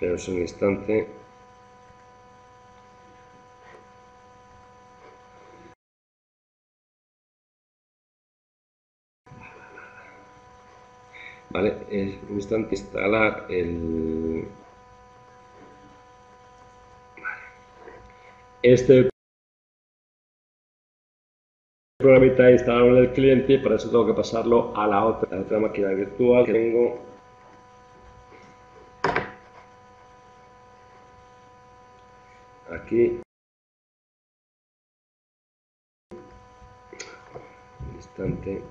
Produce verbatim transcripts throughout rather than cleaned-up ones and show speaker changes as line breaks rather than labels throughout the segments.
Esperaos un instante. Vale, es un instante instalar el... Este programita instalado en el cliente y para eso tengo que pasarlo a la otra, a la otra máquina virtual que tengo. Aquí. Un instante.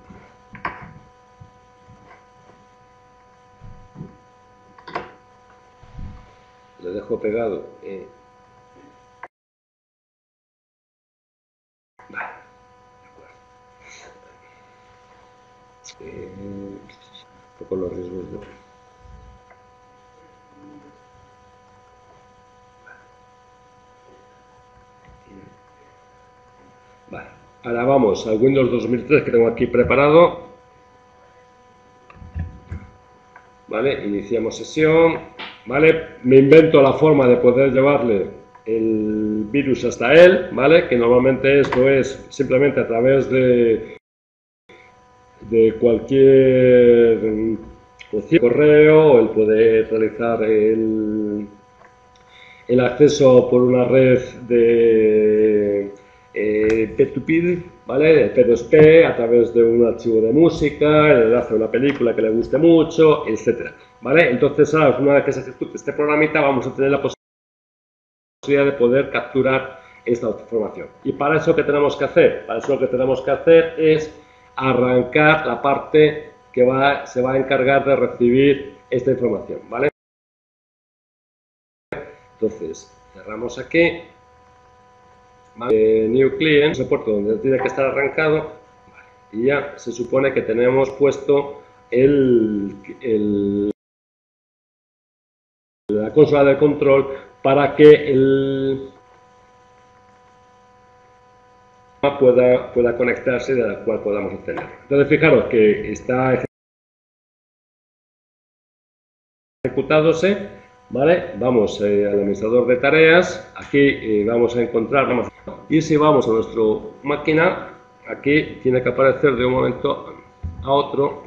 Lo dejo pegado. Eh. Vale. Eh, un poco los riesgos de... Vale. Ahora vamos al Windows dos mil tres que tengo aquí preparado. Vale, iniciamos sesión. Vale, me invento la forma de poder llevarle el virus hasta él, ¿vale? Que normalmente esto es simplemente a través de, de cualquier correo, o el poder realizar el, el acceso por una red de eh, P dos P, ¿vale? P dos P a través de un archivo de música, el enlace a una película que le guste mucho, etcétera, ¿vale? Entonces, ahora, una vez que se ejecute este programita, vamos a tener la posibilidad de poder capturar esta información. ¿Y para eso qué tenemos que hacer? Para eso lo que tenemos que hacer es arrancar la parte que va, se va a encargar de recibir esta información, ¿vale? Entonces, cerramos aquí. Vale. New Client, soporte donde tiene que estar arrancado. Vale. Y ya se supone que tenemos puesto el, el, la consola de control para que el pueda, pueda conectarse, de la cual podamos obtener. Entonces, fijaros que está ejecutándose, ¿vale? Vamos eh, al administrador de tareas, aquí eh, vamos a encontrar, vamos, y si vamos a nuestra máquina, aquí tiene que aparecer de un momento a otro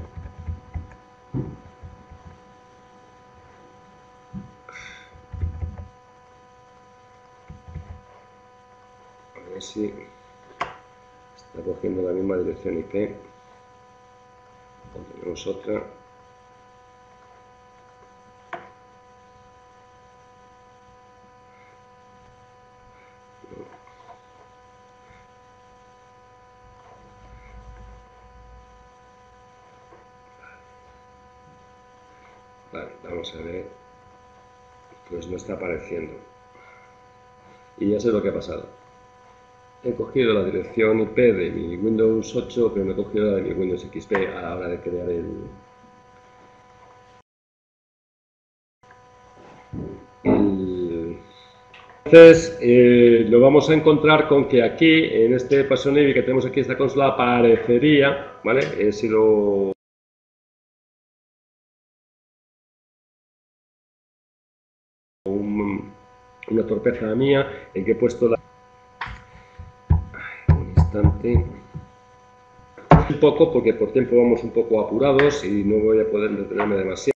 a ver si está cogiendo la misma dirección I P o tenemos otra. Vale, vamos a ver, pues no está apareciendo y ya sé lo que ha pasado. He cogido la dirección I P de mi Windows ocho, pero no he cogido la de mi Windows X P a la hora de crear el, el... Entonces, eh, lo vamos a encontrar con que aquí, en este Passion I V I que tenemos aquí, esta consola aparecería, ¿vale? He sido... Un, una torpeza mía en que he puesto la... Un instante... Un poco, porque por tiempo vamos un poco apurados y no voy a poder detenerme demasiado.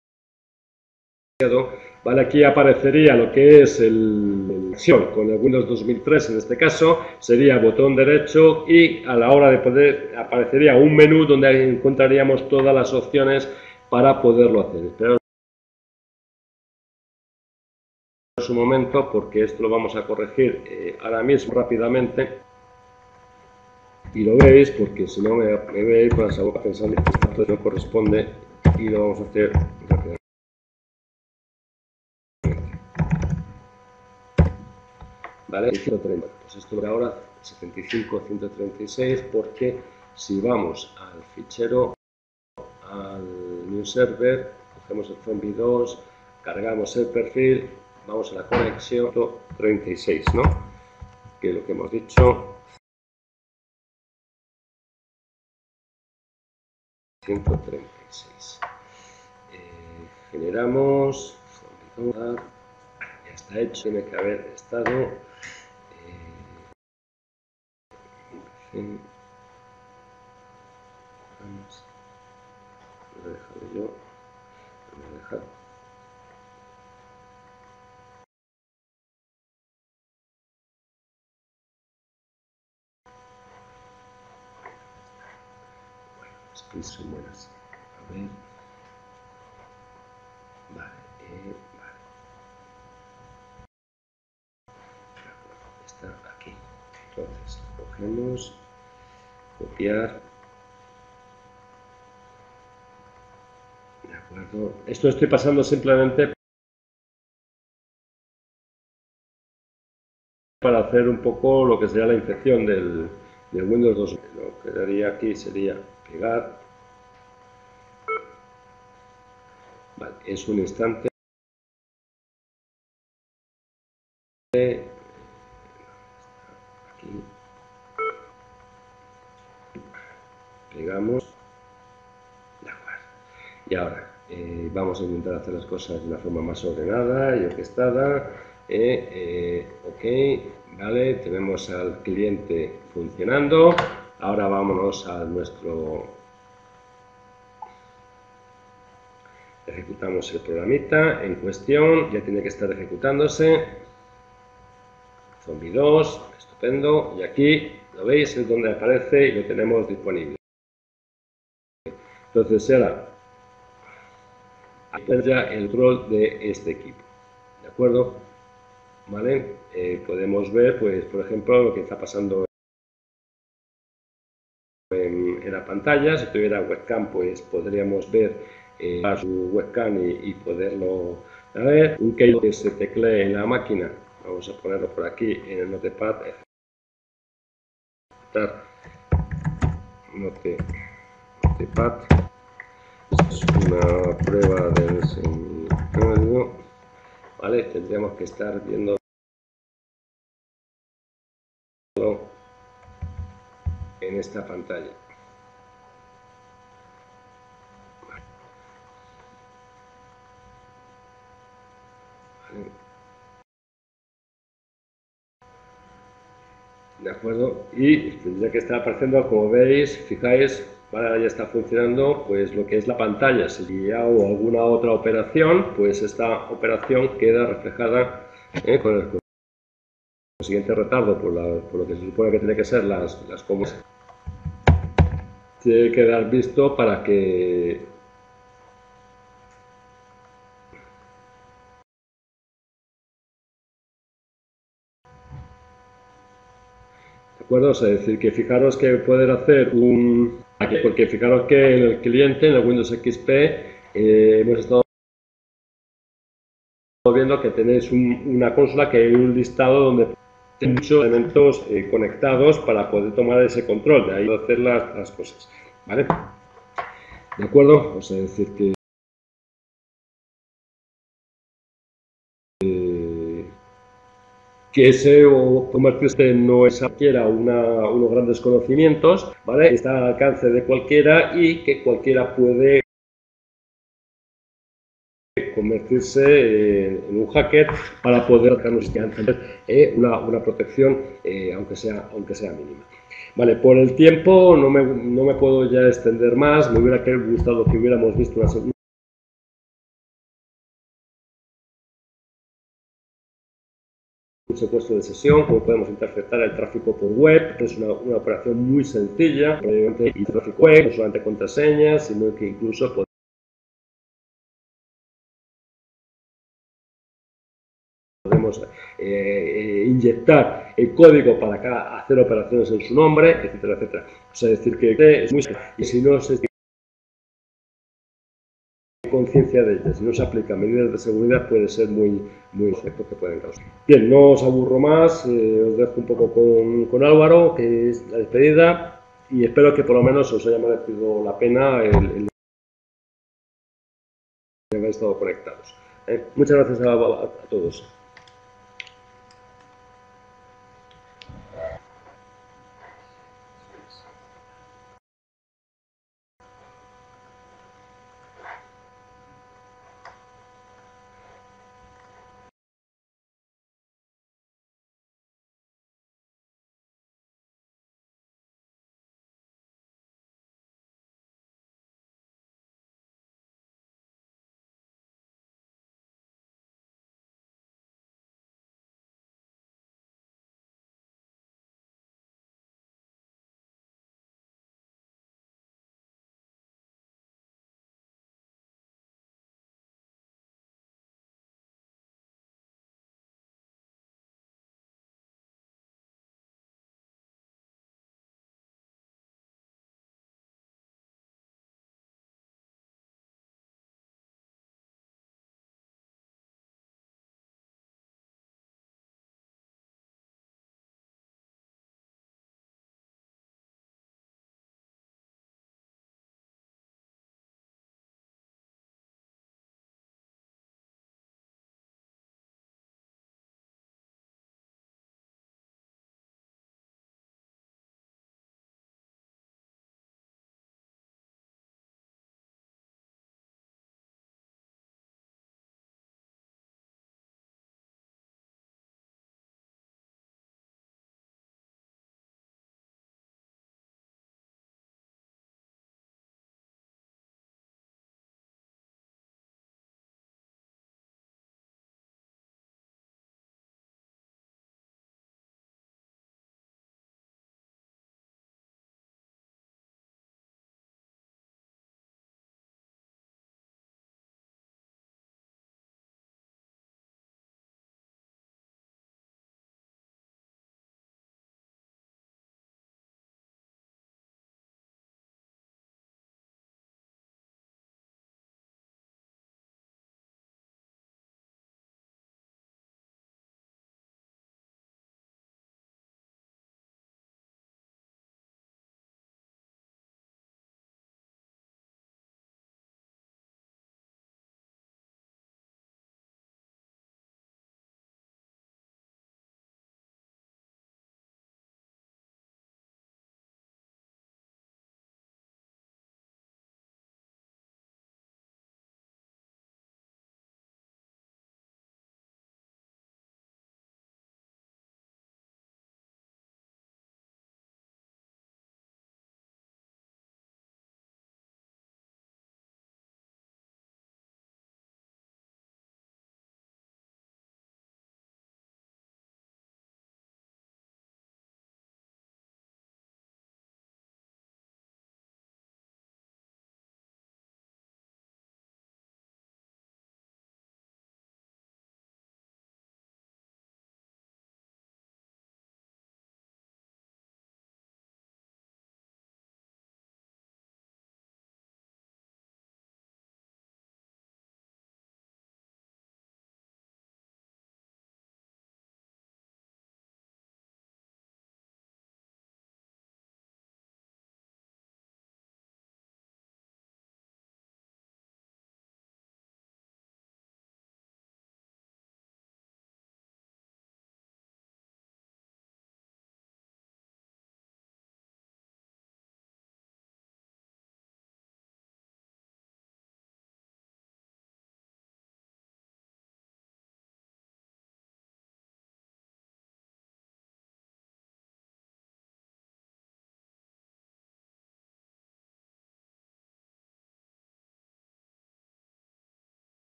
Vale, aquí aparecería lo que es el, el con el Windows dos mil tres en este caso, sería botón derecho y a la hora de poder aparecería un menú donde encontraríamos todas las opciones para poderlo hacer. Esperaos un momento porque esto lo vamos a corregir eh, ahora mismo rápidamente y lo veis porque si no me, me voy a ir con la boca pensando que esto no corresponde y lo vamos a hacer rápidamente. ¿Vale? ciento treinta, pues esto por ahora setenta y cinco, ciento treinta y seis, porque si vamos al fichero, al new server, cogemos el zombie dos, cargamos el perfil, vamos a la conexión ciento treinta y seis, ¿no? Que es lo que hemos dicho, ciento treinta y seis. Eh, generamos zombie Ya está hecho, tiene que haber estado. Eh, sí. Vamos. Lo he dejado yo. Lo voy a dejar. Bueno, las son buenas. A ver. Vale, eh, vale. Está aquí. Entonces, cogemos, copiar. De acuerdo. Esto estoy pasando simplemente para hacer un poco lo que sería la infección del, del Windows dos mil. Lo que daría aquí sería pegar. Vale, es un instante. Aquí. Pegamos. De acuerdo. Y ahora eh, vamos a intentar hacer las cosas de una forma más ordenada y orquestada. Eh, eh, ok, vale, tenemos al cliente funcionando. Ahora vámonos a nuestro... Ejecutamos el programita en cuestión, ya tiene que estar ejecutándose. Zombie dos, estupendo. Y aquí, lo veis, es donde aparece y lo tenemos disponible. Entonces ahora hacer ya el rol de este equipo, ¿de acuerdo? ¿Vale? Eh, podemos ver, pues, por ejemplo, lo que está pasando en, en la pantalla. Si tuviera webcam, pues podríamos ver eh, su webcam y, y poderlo a ver. Un keylogg que se teclee en la máquina, vamos a ponerlo por aquí en el notepad. Note, notepad. Es una prueba del seminario. Vale, tendríamos que estar viendo en esta pantalla. Vale. ¿De acuerdo? Y tendría que estar apareciendo, como veis, fijáis, vale, ya está funcionando, pues lo que es la pantalla. Si hago alguna otra operación, pues esta operación queda reflejada eh, con el siguiente retardo por, la, por lo que se supone que tiene que ser las, las comas. Tiene que dar visto para que ¿de acuerdo? O sea, es decir, que fijaros que poder hacer un... Porque fijaros que en el cliente, en el Windows X P, eh, hemos estado viendo que tenéis un, una consola que hay un listado donde hay muchos elementos eh, conectados para poder tomar ese control, de ahí hacer las, las cosas, ¿vale? ¿De acuerdo? O sea, es decir que eh, que ese o convertirse no es adquiera una, unos grandes conocimientos, ¿vale? Está al alcance de cualquiera y que cualquiera puede convertirse en, en un hacker para poder tener eh, una, una protección, eh, aunque, sea, aunque sea mínima. Vale, por el tiempo no me, no me puedo ya extender más, me hubiera gustado que hubiéramos visto una segunda. Un secuestro de sesión, cómo podemos interceptar el tráfico por web, es una, una operación muy sencilla, obviamente, y tráfico web, no solamente contraseñas, sino que incluso podemos eh, inyectar el código para hacer operaciones en su nombre, etcétera, etcétera. O sea, decir que es muy y si no se tiene conciencia de ellas, si no se aplican medidas de seguridad, puede ser muy, muy efecto que pueden causar. Bien, no os aburro más, eh, os dejo un poco con, con Álvaro, que es la despedida, y espero que por lo menos os haya merecido la pena el, el haber estado conectados. Eh, muchas gracias a, a, a todos.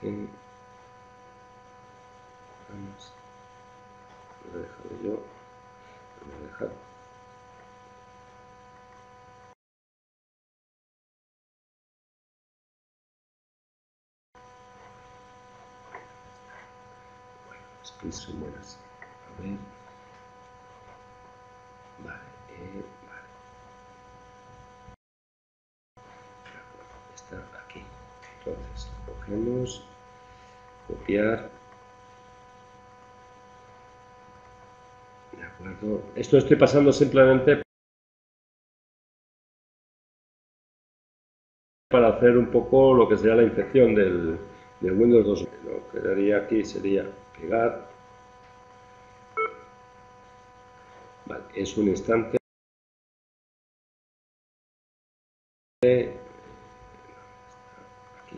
Eh, vamos. Lo he dejado yo. Lo voy a dejar. Bueno, las pins son buenas. A ver. Vale, eh, vale. Está aquí. Entonces, cogemos, copiar. De acuerdo. Esto estoy pasando simplemente para hacer un poco lo que sería la infección del, del Windows dos mil. Lo que daría aquí sería pegar. Vale, es un instante. Aquí.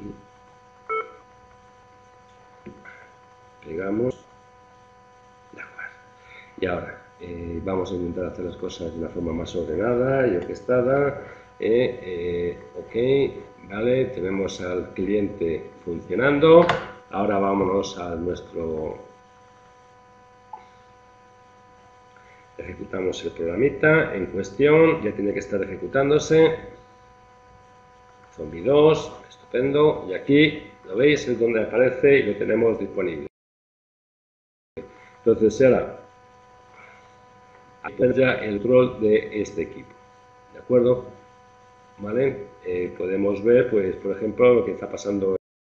Pegamos. De acuerdo. Y ahora eh, vamos a intentar hacer las cosas de una forma más ordenada y orquestada. Eh, eh, ok, vale, tenemos al cliente funcionando. Ahora vámonos a nuestro... Ejecutamos el programita en cuestión, ya tiene que estar ejecutándose. Zombie dos, estupendo. Y aquí, lo veis, es donde aparece y lo tenemos disponible. Entonces será ya el rol de este equipo. ¿De acuerdo? ¿Vale? Eh, podemos ver, pues, por ejemplo, lo que está pasando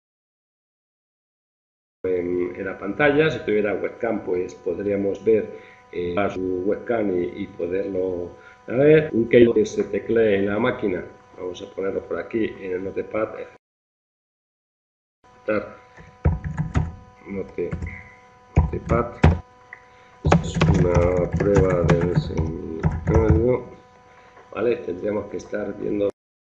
en, en la pantalla. Si tuviera webcam, pues podríamos ver eh, su webcam y, y poderlo ver. Un keyboard que se teclee en la máquina. Vamos a ponerlo por aquí en el notepad. Note, notepad. Es una prueba del desempeño. Vale, tendríamos que estar viendo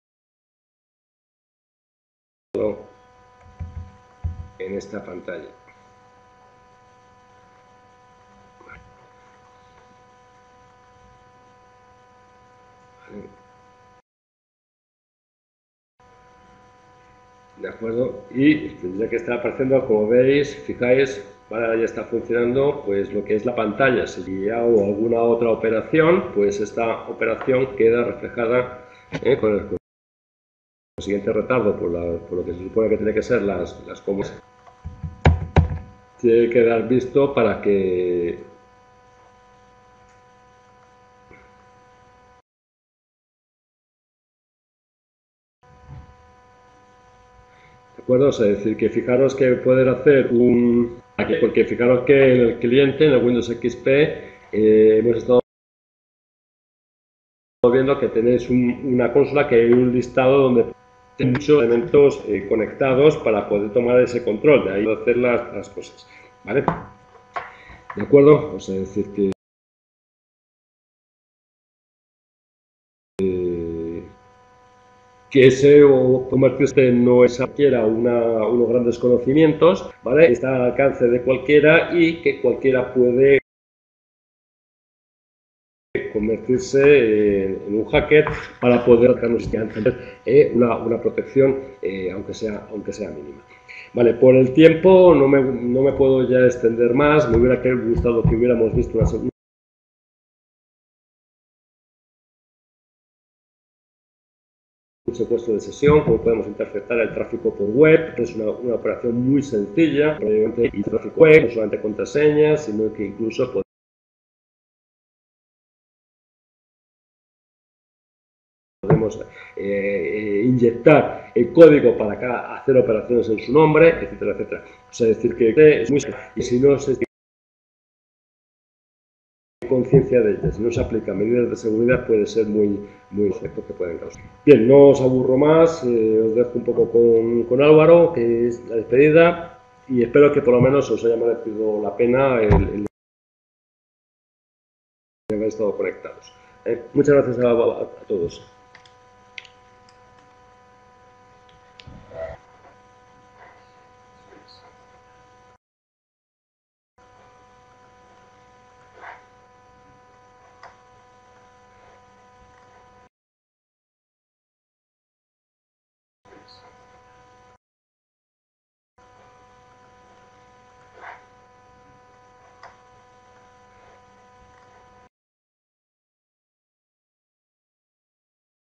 en esta pantalla. Vale. De acuerdo, y tendría que estar apareciendo, como veis, fijáis, vale, ya está funcionando, pues lo que es la pantalla. Si hago alguna otra operación, pues esta operación queda reflejada eh, con el siguiente retardo por, la, por lo que se supone que tiene que ser las, las comas. Tiene que quedar visto para que ¿de acuerdo? O sea, es decir, que fijaros que poder hacer un... Porque fijaros que en el cliente, en el Windows X P, eh, hemos estado viendo que tenéis un, una consola que hay un listado donde hay muchos elementos eh, conectados para poder tomar ese control, de ahí hacer las, las cosas, ¿vale? ¿De acuerdo? O sea, es decir que eh, que ese o convertirse no es siquiera una, unos grandes conocimientos, ¿vale? Está al alcance de cualquiera y que cualquiera puede convertirse en, en un hacker para poder tener eh, una, una protección, eh, aunque sea, aunque sea mínima. Vale, por el tiempo no me, no me puedo ya extender más, me hubiera gustado que hubiéramos visto una segunda. Un secuestro de sesión, cómo podemos interceptar el tráfico por web, es una, una operación muy sencilla, obviamente, y tráfico web, no solamente contraseñas, sino que incluso podemos eh, inyectar el código para hacer operaciones en su nombre, etcétera, etcétera. O sea, decir que es muy y si no se conciencia de ellas, si no se aplican medidas de seguridad, puede ser muy, muy efecto que pueden causar. Bien, no os aburro más, eh, os dejo un poco con, con Álvaro, que es la despedida, y espero que por lo menos os haya merecido la pena el, el haber estado conectados. Eh, muchas gracias a, a, a todos.